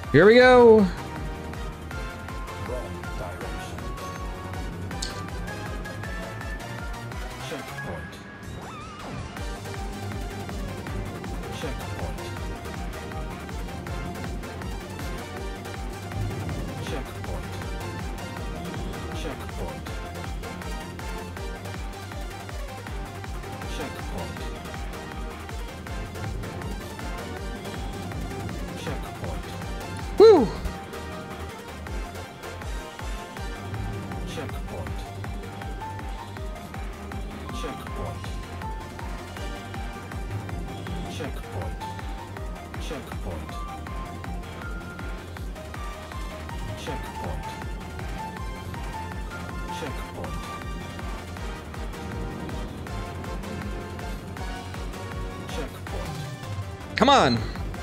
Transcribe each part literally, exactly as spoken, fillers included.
Here we go. Woo! Checkpoint. Checkpoint. Checkpoint. Checkpoint. Checkpoint. Checkpoint. Checkpoint. Come on.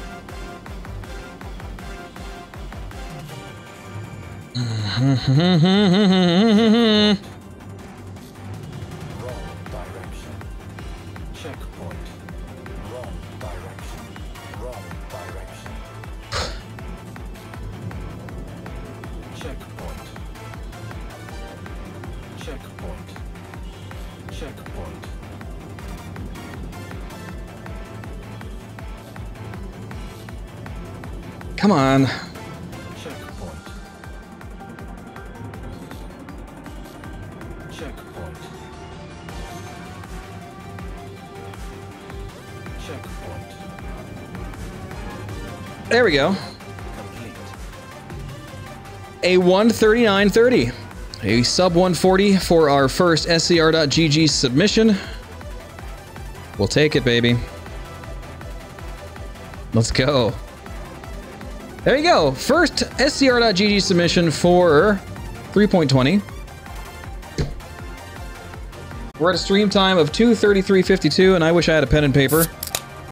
Wrong direction. Checkpoint. Wrong direction. Wrong direction. Checkpoint. Checkpoint. Checkpoint. Come on. Checkpoint. Checkpoint. Checkpoint. There we go. Complete. A one thirty-nine thirty. A sub one forty for our first S C R dot G G submission. We'll take it, baby. Let's go. There you go. First S C R dot G G submission for three point twenty. We're at a stream time of two thirty-three fifty-two, and I wish I had a pen and paper.